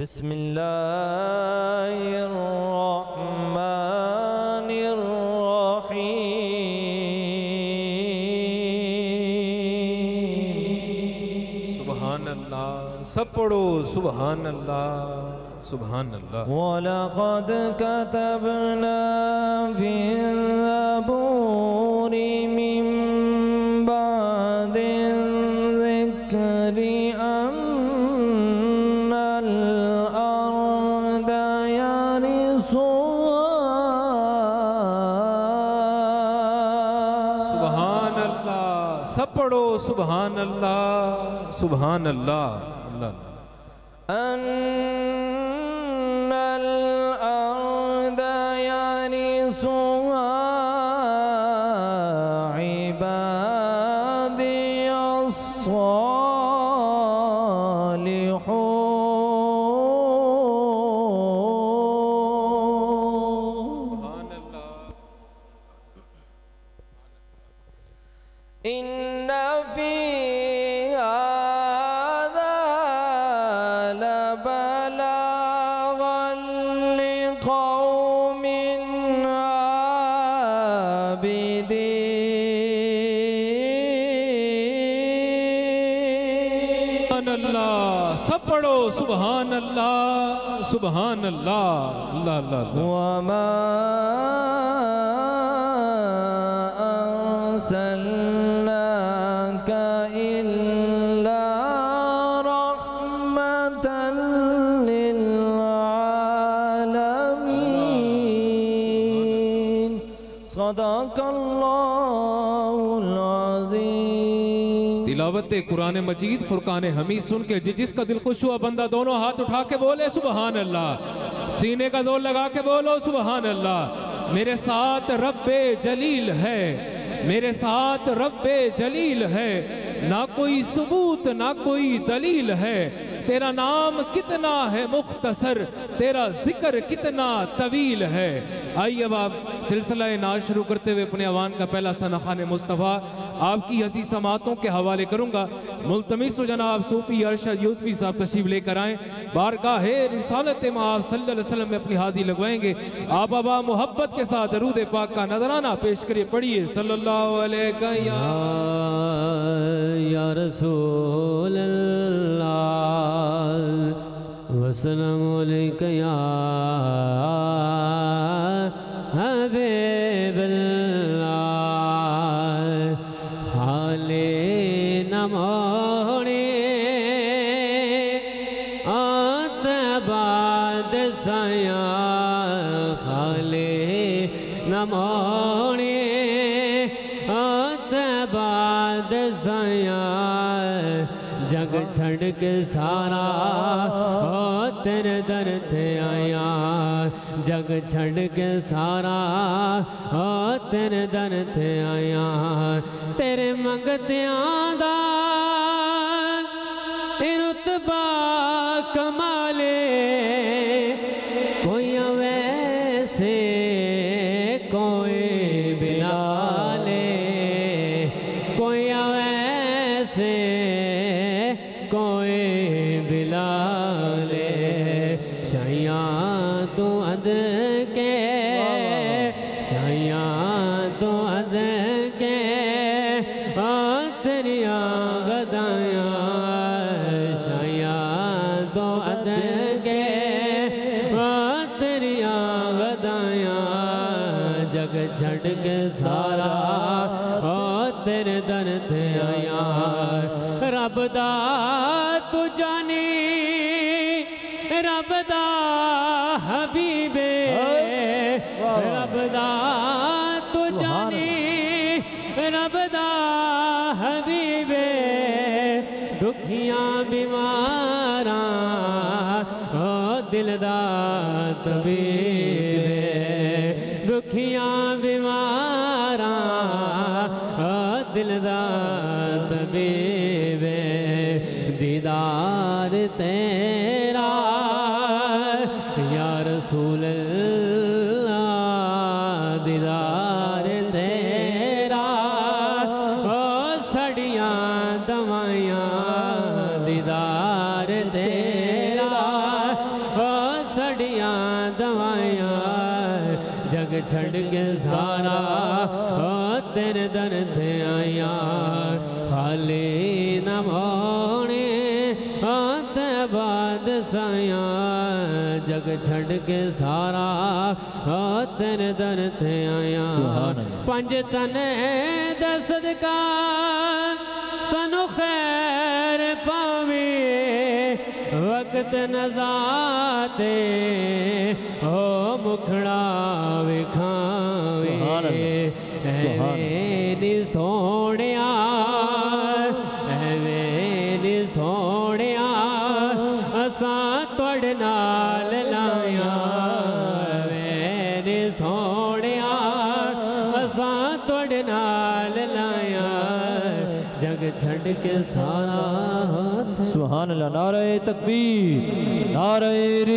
بسم اللہ الرحمن الرحیم سبحان اللہ سب پڑھو سبحان اللہ سبحان اللہ وَلَقَدْ كَتَبْنَا فِي الزَّبُورِ مِن بَعْدِ الذِّكْرِ أَنَّ الْأَرْضَ يَرِثُهَا سبحان اللہ سب پڑھو سبحان اللہ سبحان اللہ اللہ أَنَّ الْأَرْضَ يَرِثُهَا عِبَادِيَ الصَّالِحُونَ سبحان اللہ إِنَّ فِي هَذَا لَبَلَاغًا لِقَوْمٍ عابدين سبحان اللہ سب پڑھو سبحان اللہ سبحان اللہ اللہ اللہ اللہ وَمَا أَرْسَلْنَاكَ إِلَّا رَحْمَةً لِلْعَالَمِينَ صدق اللہ العظیم تلاوت قرآن مجید فرقان حمید سن کے جس کا دل خوش ہوا بندہ دونوں ہاتھ اٹھا کے بولے سبحان اللہ سینے کا زور لگا کے بولو سبحان اللہ میرے ساتھ رب جلیل ہے میرے ساتھ رب جلیل ہے نہ کوئی ثبوت نہ کوئی دلیل ہے تیرا نام کتنا ہے مختصر تیرا ذکر کتنا طویل ہے آئیے اب آپ سلسلہ ناز شروع کرتے ہوئے اپنے اوان کا پہلا ثنا خوان مصطفیٰ آپ کی حسین سماعتوں کے حوالے کروں گا ملتمس و جناب صوفی ارشد یوسفی صاحب تشریف لے کر آئیں بارگاہ رسالت مآب صلی اللہ علیہ وسلم میں اپنی حاضری لگوائیں گے آپ ابا محبت کے ساتھ درود پاک کا نظرانہ پیش کریے پڑھیے صلی اللہ علیہ یا رسول اللہ وسلم علیکہ یا حبیب اللہ خالی نموڑی آت بعد سیا خالی نموڑی آت بعد سیا جگ چھڑ کے سارا تیرے در تھے آیا جگ چھڑ کے سارا تیرے در تھے آیا تیرے منگتیاں دا رتبہ کمالے کوئی ویسے کوئی بلالے کوئی ویسے کوئی بلالے شایاں تو عد کے شایاں تو عد کے تیریاں غدایاں شایاں تو عد کے تیریاں غدایاں جگ چھڑ کے سارا تیرے در تھے آیا رب دا تو جانی رب دا حبیبے رب دا تو جانی رب دا حبیبے دکھیاں بیماراں دل دا طبیبے دکھیاں بیماراں دل دا طبیبے دیدار تیرا یا رسول اللہ دیدار تیرا سڑیاں دوائیاں دیدار تیرا جگ چھڑ کے سارا تیرے در تے آیا خالی نہ موڑے تے بعد سایا جگ چھڑ کے سارا تیرے در تے آیا پنج تنے دا صدقہ سنو خیر پاوی وقت نزاتے او مکھڑا وکھاوی اے میری سوڑیا اے میری سوڑیا اساں توڑ نال لایا میری سوڑیا اساں توڑ نال لایا جگ چھڑ کے سارا سبحان اللہ، نعرہ تکبیر، نعرہ